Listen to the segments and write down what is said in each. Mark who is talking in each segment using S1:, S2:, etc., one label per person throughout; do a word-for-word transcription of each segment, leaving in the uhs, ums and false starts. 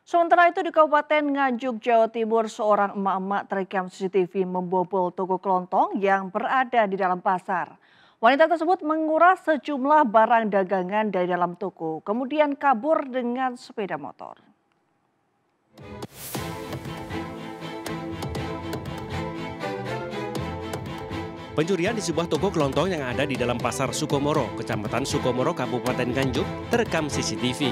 S1: Sementara itu di Kabupaten Nganjuk, Jawa Timur, seorang emak-emak terekam C C T V membobol toko kelontong yang berada di dalam pasar. Wanita tersebut menguras sejumlah barang dagangan dari dalam toko, kemudian kabur dengan sepeda motor.
S2: Pencurian di sebuah toko kelontong yang ada di dalam pasar Sukomoro, Kecamatan Sukomoro, Kabupaten Nganjuk, terekam C C T V.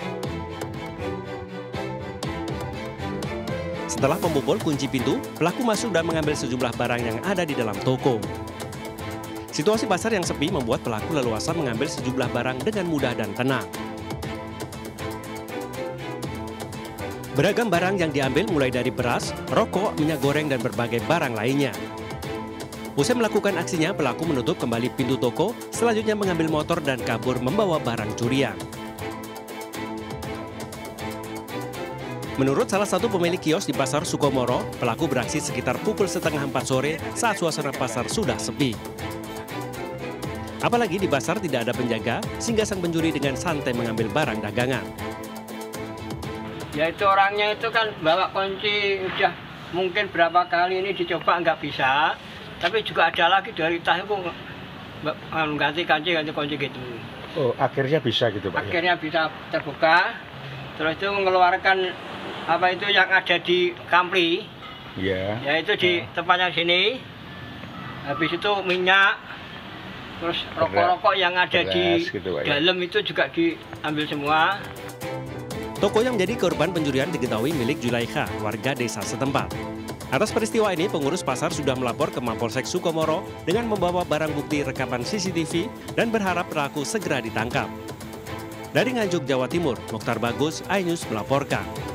S2: Setelah membobol kunci pintu, pelaku masuk dan mengambil sejumlah barang yang ada di dalam toko. Situasi pasar yang sepi membuat pelaku leluasa mengambil sejumlah barang dengan mudah dan tenang. Beragam barang yang diambil mulai dari beras, rokok, minyak goreng, dan berbagai barang lainnya. Usai melakukan aksinya, pelaku menutup kembali pintu toko, selanjutnya mengambil motor dan kabur membawa barang curian. Menurut salah satu pemilik kios di pasar Sukomoro, pelaku beraksi sekitar pukul setengah empat sore saat suasana pasar sudah sepi. Apalagi di pasar tidak ada penjaga, sehingga sang pencuri dengan santai mengambil barang dagangan.
S3: Ya itu orangnya itu kan bawa kunci, udah mungkin berapa kali ini dicoba nggak bisa. Tapi juga ada lagi dari tas itu ganti kunci, ganti kunci gitu.
S4: Oh, akhirnya bisa gitu Pak?
S3: Akhirnya ya? Bisa terbuka, terus itu mengeluarkan apa itu yang ada di kampli,
S4: ya,
S3: yaitu di tempatnya sini. Habis itu minyak, terus rokok-rokok yang ada beras, di gitu, dalam ya? Itu juga diambil semua.
S2: Toko yang menjadi korban pencurian diketahui milik Julaikha, warga desa setempat. Atas peristiwa ini, pengurus pasar sudah melapor ke Mapolsek Sukomoro dengan membawa barang bukti rekaman C C T V dan berharap pelaku segera ditangkap. Dari Nganjuk, Jawa Timur, Mokhtar Bagus, iNews melaporkan.